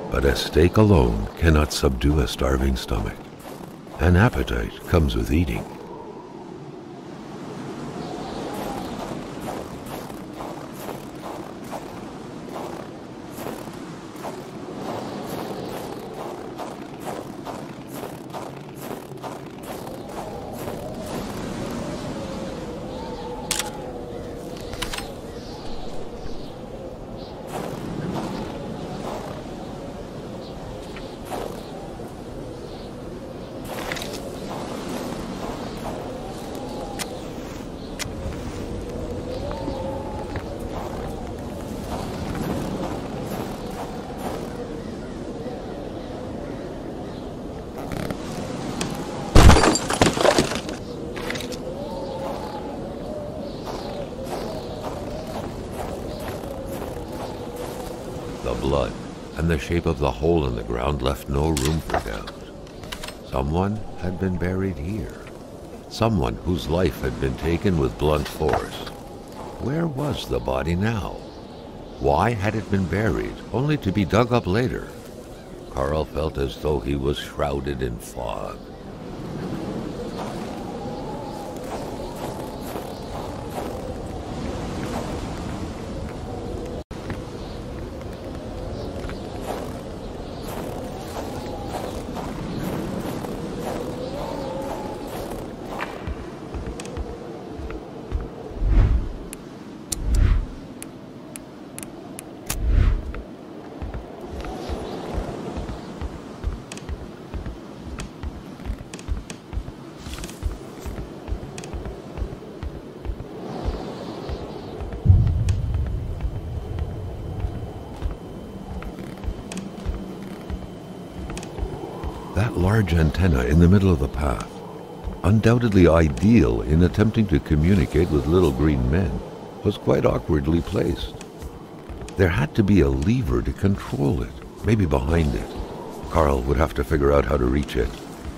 But a steak alone cannot subdue a starving stomach. An appetite comes with eating. The blood and the shape of the hole in the ground left no room for doubt. Someone had been buried here. Someone whose life had been taken with blunt force. Where was the body now? Why had it been buried, only to be dug up later? Carl felt as though he was shrouded in fog. That large antenna in the middle of the path, undoubtedly ideal in attempting to communicate with little green men, was quite awkwardly placed. There had to be a lever to control it, maybe behind it. Carl would have to figure out how to reach it.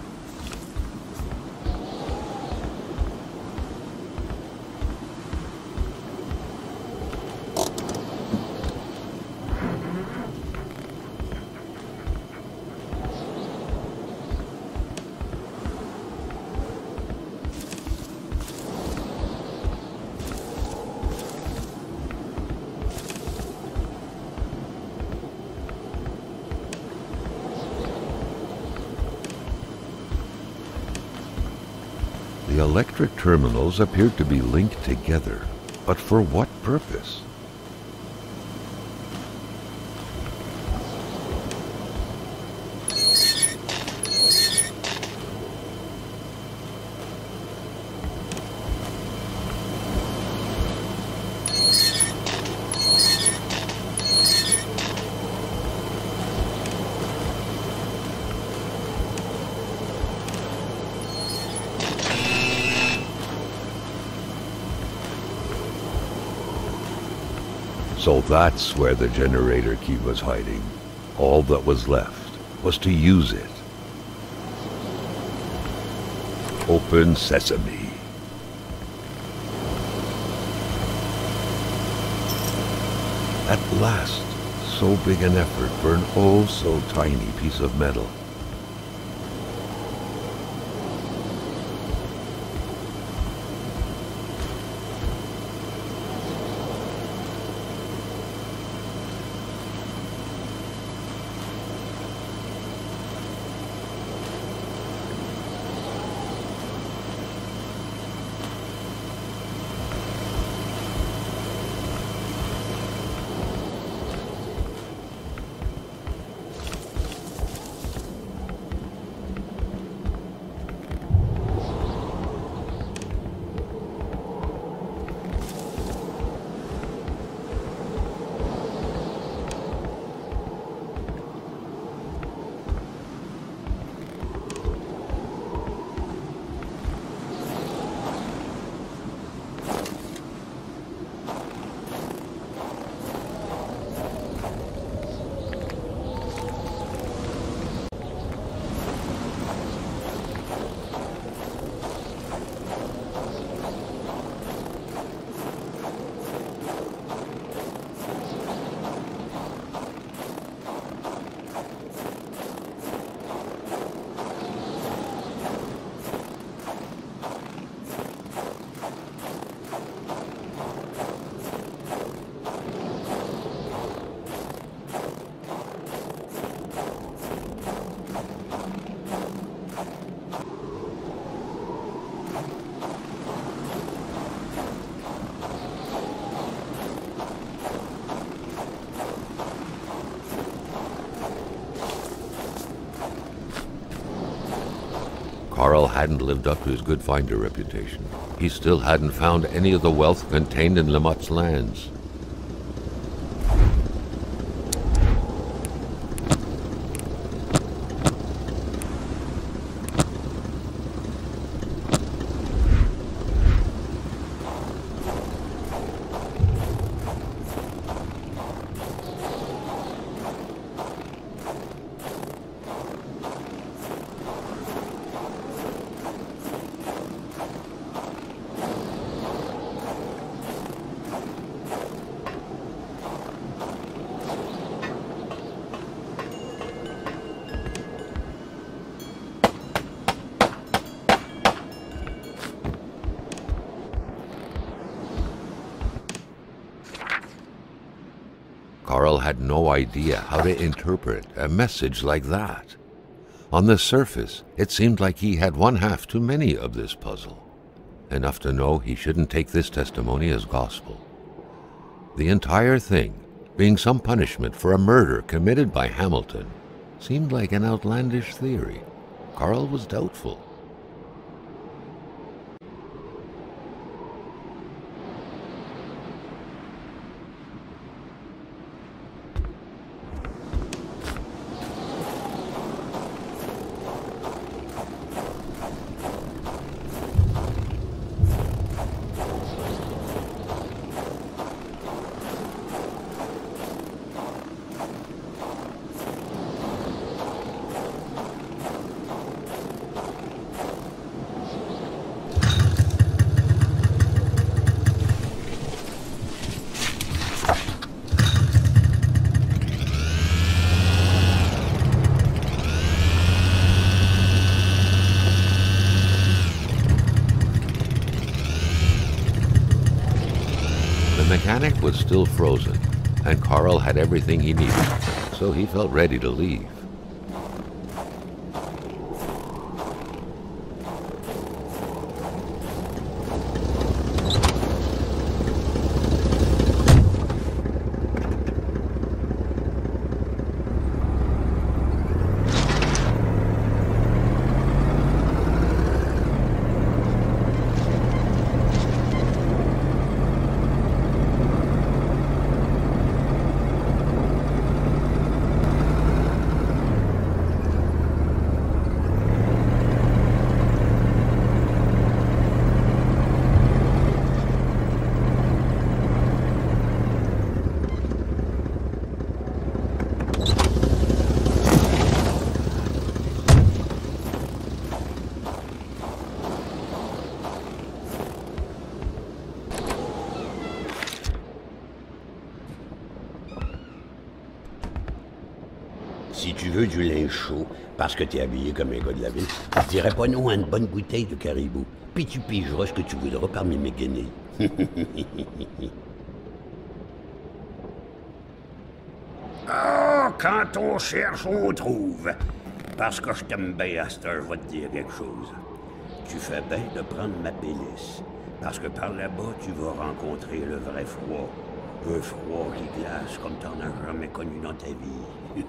The electric terminals appeared to be linked together, but for what purpose? So that's where the generator key was hiding. All that was left was to use it. Open sesame. At last, so big an effort for an oh so tiny piece of metal. Carl hadn't lived up to his good finder reputation. He still hadn't found any of the wealth contained in Lamotte's lands. Carl had no idea how to interpret a message like that. On the surface, it seemed like he had one half too many of this puzzle, enough to know he shouldn't take this testimony as gospel. The entire thing, being some punishment for a murder committed by Hamilton, seemed like an outlandish theory. Carl was doubtful. The mechanic was still frozen, and Carl had everything he needed, so he felt ready to leave. Si tu veux du linge chaud, parce que t'es habillé comme un gars de la ville, je dirais pas non à une bonne bouteille de caribou. Puis tu pigeras ce que tu voudras parmi mes guenilles. Ah, quand on cherche, on trouve. Parce que je t'aime bien, Astor, je vais te dire quelque chose. Tu fais bien de prendre ma pélice. Parce que par là-bas, tu vas rencontrer le vrai froid. Un froid qui glace comme t'en as jamais connu dans ta vie.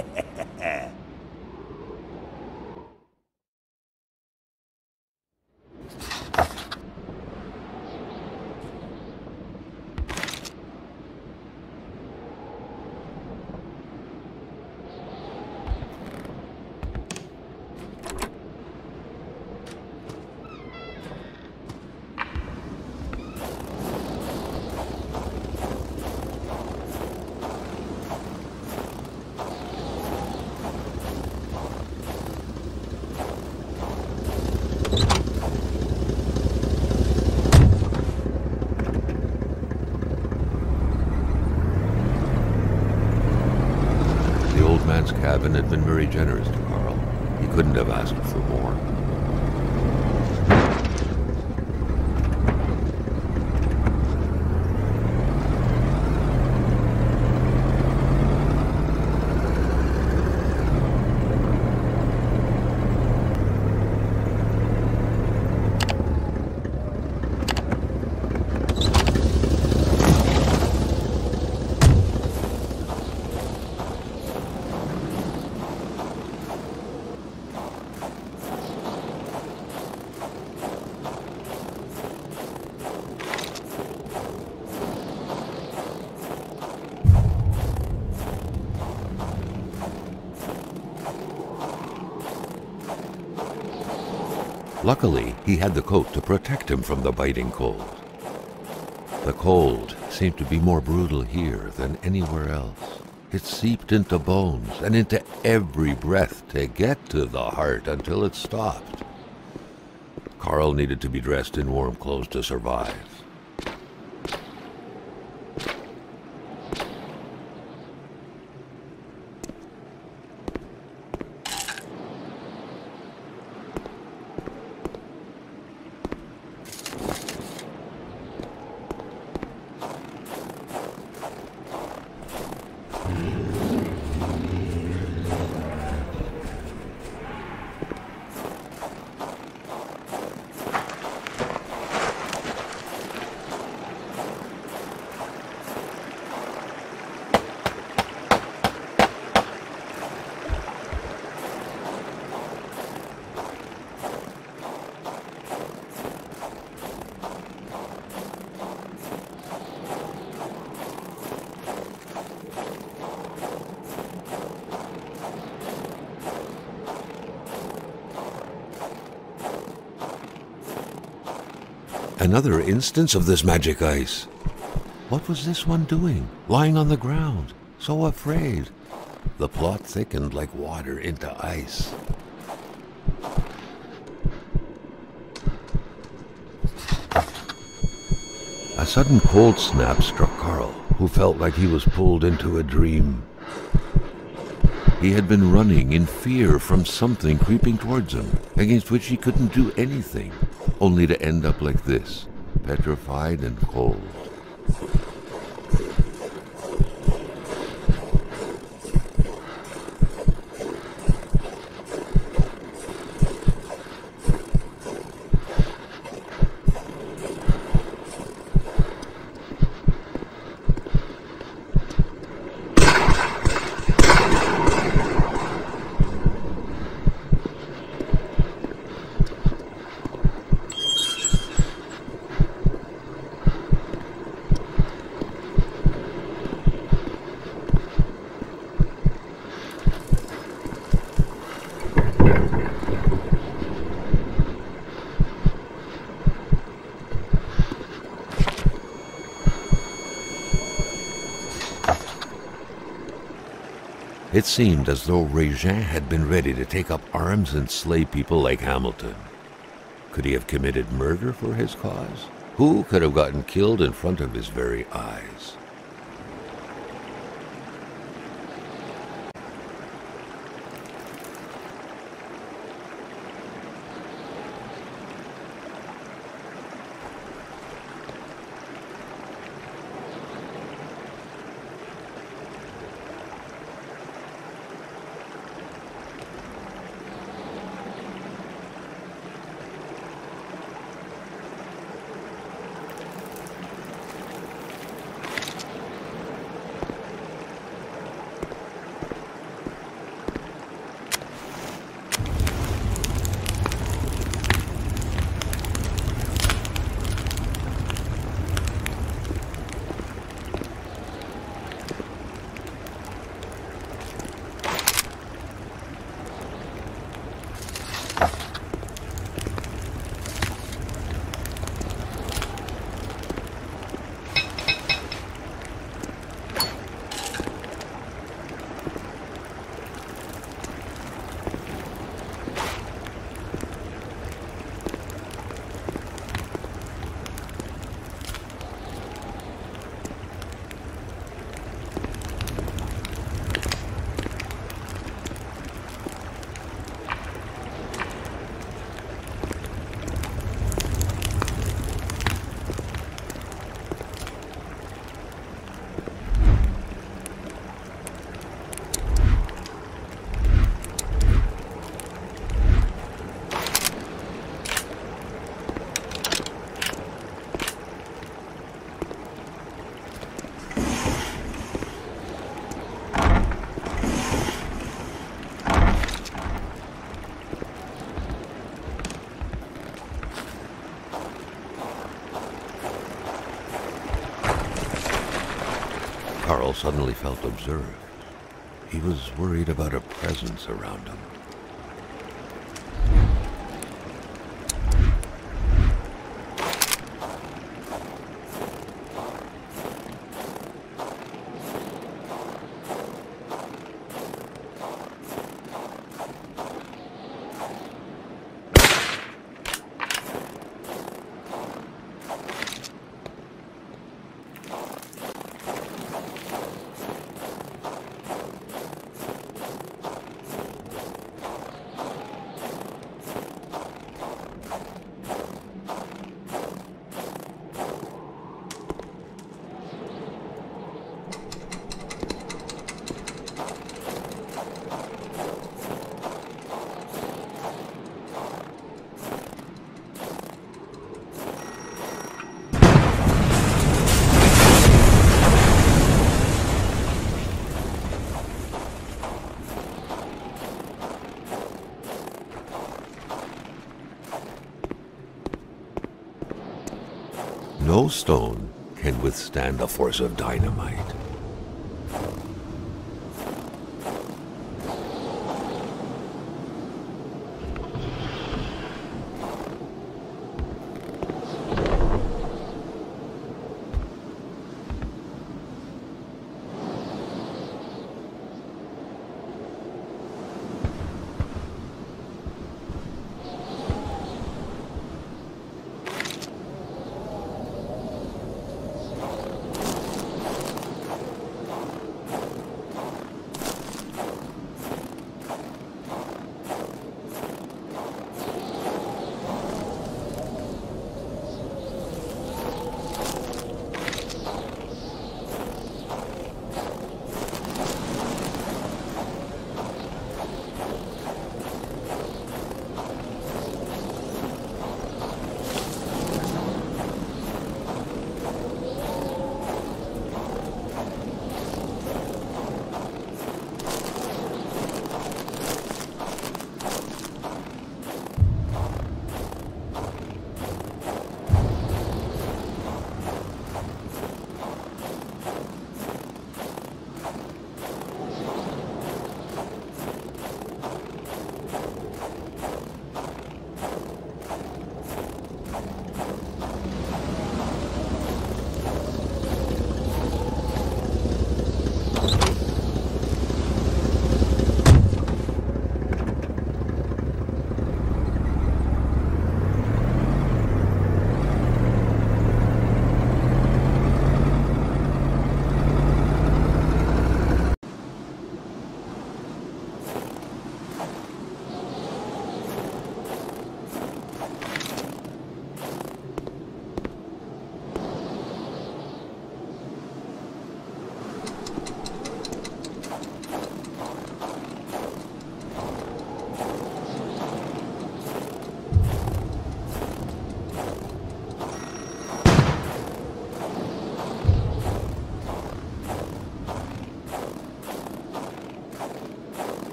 Man's cabin had been very generous to Carl. He couldn't have asked for more. Luckily, he had the coat to protect him from the biting cold. The cold seemed to be more brutal here than anywhere else. It seeped into bones and into every breath to get to the heart until it stopped. Carl needed to be dressed in warm clothes to survive. Another instance of this magic ice. What was this one doing, lying on the ground, so afraid? The plot thickened like water into ice. A sudden cold snap struck Carl, who felt like he was pulled into a dream. He had been running in fear from something creeping towards him, against which he couldn't do anything, only to end up like this, petrified and cold. It seemed as though Régin had been ready to take up arms and slay people like Hamilton. Could he have committed murder for his cause? Who could have gotten killed in front of his very eyes? Carl suddenly felt observed. He was worried about a presence around him. No stone can withstand the force of dynamite.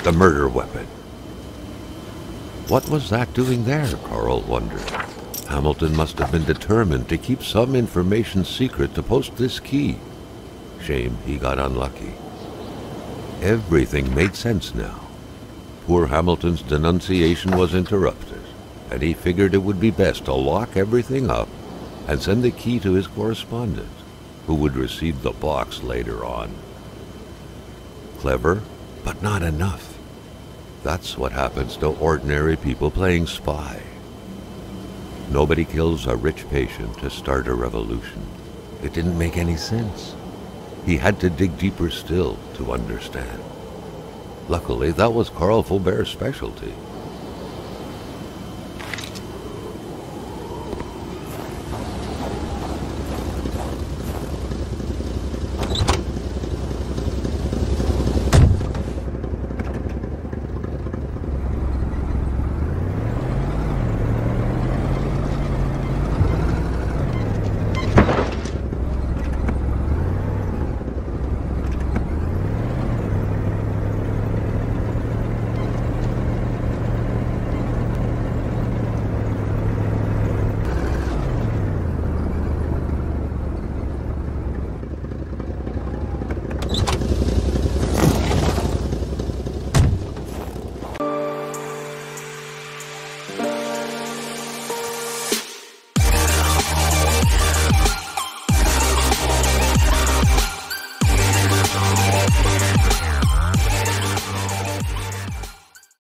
The murder weapon. What was that doing there, Carl wondered. Hamilton must have been determined to keep some information secret to post this key. Shame he got unlucky. Everything made sense now. Poor Hamilton's denunciation was interrupted, and he figured it would be best to lock everything up and send the key to his correspondent, who would receive the box later on. Clever, but not enough. That's what happens to ordinary people playing spy. Nobody kills a rich patient to start a revolution. It didn't make any sense. He had to dig deeper still to understand. Luckily, that was Carl Faubert's specialty.